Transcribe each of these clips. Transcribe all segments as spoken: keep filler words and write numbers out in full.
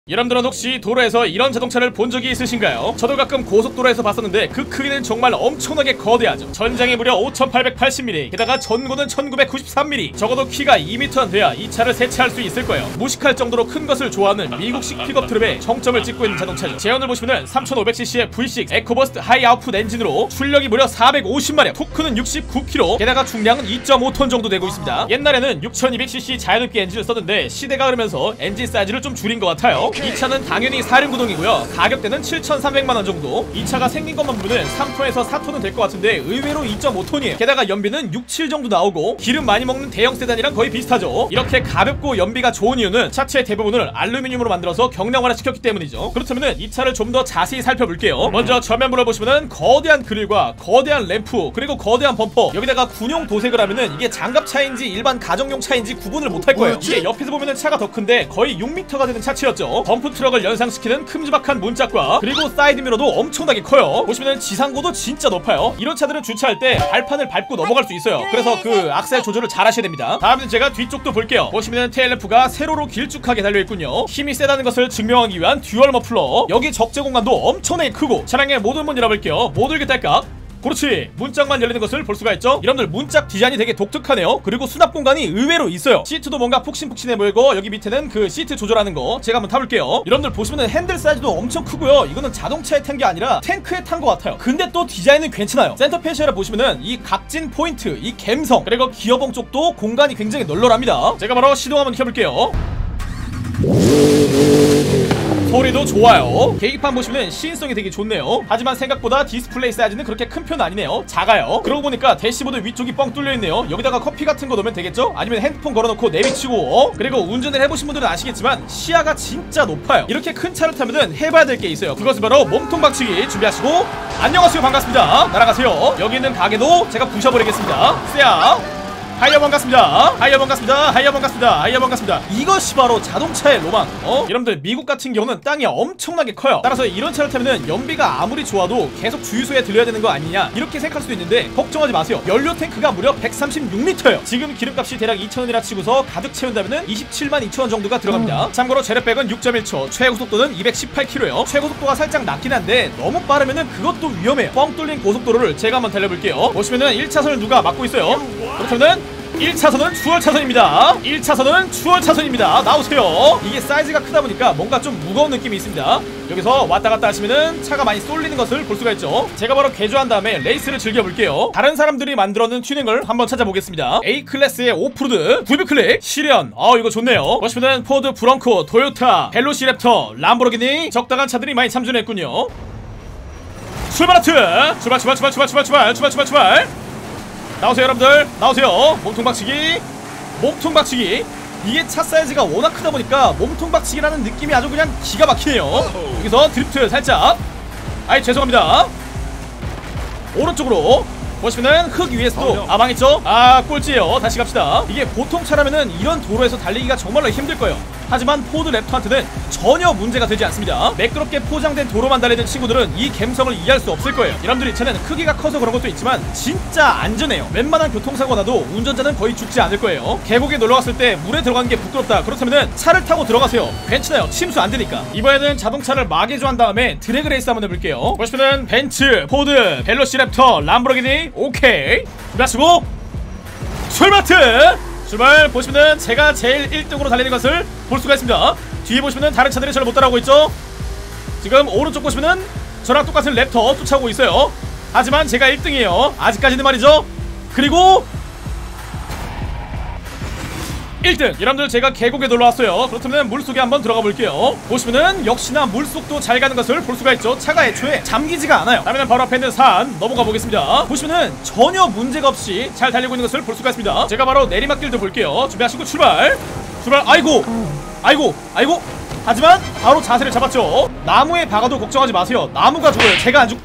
여러분들은 혹시 도로에서 이런 자동차를 본 적이 있으신가요? 저도 가끔 고속도로에서 봤었는데 그 크기는 정말 엄청나게 거대하죠. 전장이 무려 오천팔백팔십 밀리미터, 게다가 전고는 천구백구십삼 밀리미터, 적어도 키가 이 미터는 돼야 이 차를 세차할 수 있을 거예요. 무식할 정도로 큰 것을 좋아하는 미국식 픽업 트럭의 정점을 찍고 있는 자동차죠. 제원을 보시면은 삼천오백 씨씨의 브이 식스 에코버스트 하이 아웃풋 엔진으로 출력이 무려 사백오십 마력, 토크는 육십구 킬로그램, 게다가 중량은 이 점 오 톤 정도 되고 있습니다. 옛날에는 육천이백 씨씨 자연흡기 엔진을 썼는데 시대가 흐르면서 엔진 사이즈를 좀 줄인 것 같아요. 이 차는 당연히 사륜구동이고요. 가격대는 칠천삼백만 원 정도. 이 차가 생긴 것만 보면 삼 톤에서 사 톤은 될 것 같은데 의외로 이 점 오 톤이에요. 게다가 연비는 육, 칠 정도 나오고 기름 많이 먹는 대형 세단이랑 거의 비슷하죠. 이렇게 가볍고 연비가 좋은 이유는 차체의 대부분을 알루미늄으로 만들어서 경량화를 시켰기 때문이죠. 그렇다면 이 차를 좀 더 자세히 살펴볼게요. 먼저 전면부를 보시면은 거대한 그릴과 거대한 램프, 그리고 거대한 범퍼, 여기다가 군용 도색을 하면은 이게 장갑차인지 일반 가정용 차인지 구분을 못할 거예요. 이게 옆에서 보면은 차가 더 큰데 거의 육 미터가 되는 차체였죠. 덤프 트럭을 연상시키는 큼지막한 문짝과 그리고 사이드미러도 엄청나게 커요. 보시면은 지상고도 진짜 높아요. 이런 차들은 주차할 때 발판을 밟고 넘어갈 수 있어요. 그래서 그 악셀 조절을 잘 하셔야 됩니다. 다음은 제가 뒤쪽도 볼게요. 보시면은 테일램프가 세로로 길쭉하게 달려있군요. 힘이 세다는 것을 증명하기 위한 듀얼 머플러, 여기 적재 공간도 엄청나게 크고, 차량의 모든 문 열어볼게요. 못 열게 딸깍. 그렇지, 문짝만 열리는 것을 볼 수가 있죠. 여러분들 문짝 디자인이 되게 독특하네요. 그리고 수납 공간이 의외로 있어요. 시트도 뭔가 푹신푹신해 보이고, 여기 밑에는 그 시트 조절하는 거 제가 한번 타볼게요. 여러분들 보시면은 핸들 사이즈도 엄청 크고요. 이거는 자동차에 탄 게 아니라 탱크에 탄 것 같아요. 근데 또 디자인은 괜찮아요. 센터 페시아를 보시면은 이 각진 포인트, 이 갬성, 그리고 기어봉 쪽도 공간이 굉장히 널널합니다. 제가 바로 시동 한번 켜볼게요. 소리도 좋아요. 계기판 보시면 시인성이 되게 좋네요. 하지만 생각보다 디스플레이 사이즈는 그렇게 큰 편 아니네요. 작아요. 그러고 보니까 대시보드 위쪽이 뻥 뚫려있네요. 여기다가 커피 같은 거 넣으면 되겠죠? 아니면 핸드폰 걸어놓고 내비치고, 어? 그리고 운전을 해보신 분들은 아시겠지만 시야가 진짜 높아요. 이렇게 큰 차를 타면은 해봐야 될 게 있어요. 그것은 바로 몸통 박치기 준비하시고, 안녕하세요, 반갑습니다, 날아가세요. 여기 있는 가게도 제가 부셔버리겠습니다. 쎄야. 하이어 반갑습니다. 하이어 반갑습니다. 하이어 반갑습니다. 하이어 반갑습니다. 이것이 바로 자동차의 로망. 어? 여러분들 미국 같은 경우는 땅이 엄청나게 커요. 따라서 이런 차를 타면은 연비가 아무리 좋아도 계속 주유소에 들려야 되는 거 아니냐 이렇게 생각할 수도 있는데 걱정하지 마세요. 연료 탱크가 무려 백삼십육 리터예요 지금 기름값이 대략 이천 원이라 치고서 가득 채운다면은 이십칠만 이천 원 정도가 들어갑니다. 음. 참고로 제로백은 육 점 일 초, 최고속도는 이백십팔 킬로미터예요 최고속도가 살짝 낮긴 한데 너무 빠르면은 그것도 위험해요. 뻥 뚫린 고속도로를 제가 한번 달려볼게요. 보시면은 일 차선을 누가 막고 있어요. 그렇다면은 일 차선은 추월 차선입니다. 일 차선은 추월 차선입니다. 나오세요. 이게 사이즈가 크다 보니까 뭔가 좀 무거운 느낌이 있습니다. 여기서 왔다 갔다 하시면은 차가 많이 쏠리는 것을 볼 수가 있죠. 제가 바로 개조한 다음에 레이스를 즐겨볼게요. 다른 사람들이 만들어놓은 튜닝을 한번 찾아보겠습니다. A 클래스의 오프로드, 구비 클릭, 시련. 아 이거 좋네요. 보시면은 포드 브렁코, 토요타, 벨로시랩터, 람보르기니, 적당한 차들이 많이 참전했군요. 출발 하트! 출발 출발 출발 출발 출발 출발 출발 출발 출발. 나오세요 여러분들, 나오세요. 몸통 박치기, 몸통 박치기. 이게 차 사이즈가 워낙 크다 보니까 몸통 박치기라는 느낌이 아주 그냥 기가 막히네요. 여기서 드리프트 살짝. 아이 죄송합니다. 오른쪽으로 보시면은 흙 위에서도 아 망했죠? 아 꼴찌예요. 다시 갑시다. 이게 보통 차라면은 이런 도로에서 달리기가 정말로 힘들 거예요. 하지만 포드 랩터한테는 전혀 문제가 되지 않습니다. 매끄럽게 포장된 도로만 달리는 친구들은 이 감성을 이해할 수 없을 거예요. 여러분들 이 차는 크기가 커서 그런 것도 있지만 진짜 안전해요. 웬만한 교통사고 나도 운전자는 거의 죽지 않을 거예요. 계곡에 놀러갔을 때 물에 들어가는 게 부끄럽다 그렇다면은 차를 타고 들어가세요. 괜찮아요. 침수 안 되니까. 이번에는 자동차를 막 개조한 다음에 드래그 레이스 한번 해볼게요. 보시면은 벤츠, 포드, 벨로시랩터, 람보르기니. 오케이 준비하시고 출발트! 출발. 보시면은 제가 제일 일 등으로 달리는 것을 볼 수가 있습니다. 뒤에 보시면은 다른 차들이 저를 못 따라오고 있죠. 지금 오른쪽 보시면은 저랑 똑같은 랩터 쫓아오고 있어요. 하지만 제가 일 등이에요 아직까지는 말이죠. 그리고 일 등! 여러분들 제가 계곡에 놀러왔어요. 그렇다면 물속에 한번 들어가 볼게요. 보시면은 역시나 물속도 잘 가는 것을 볼 수가 있죠. 차가 애초에 잠기지가 않아요. 다음에는 바로 앞에 있는 산 넘어가 보겠습니다. 보시면은 전혀 문제가 없이 잘 달리고 있는 것을 볼 수가 있습니다. 제가 바로 내리막길도 볼게요. 준비하시고 출발! 출발! 아이고! 아이고! 아이고! 하지만 바로 자세를 잡았죠. 나무에 박아도 걱정하지 마세요. 나무가 죽어요. 제가 안 죽...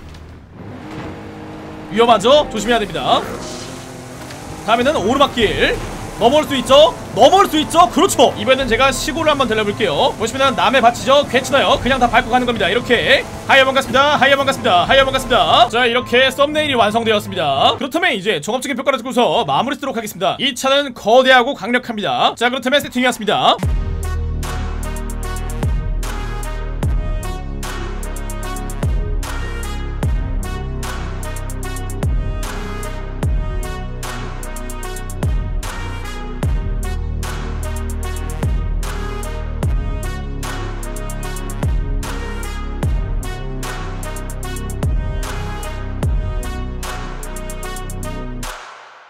위험하죠? 조심해야 됩니다. 다음에는 오르막길 넘어올 수 있죠? 넘어올 수 있죠? 그렇죠! 이번에는 제가 시골을 한번 달려볼게요. 보시면 남의 밭이죠? 괜찮아요. 그냥 다 밟고 가는 겁니다. 이렇게 하이어 반갑습니다. 하이어 반갑습니다. 하이어 반갑습니다. 자 이렇게 썸네일이 완성되었습니다. 그렇다면 이제 종합적인 평가를 듣고서 마무리 쓰도록 하겠습니다. 이 차는 거대하고 강력합니다. 자 그렇다면 세팅이었습니다.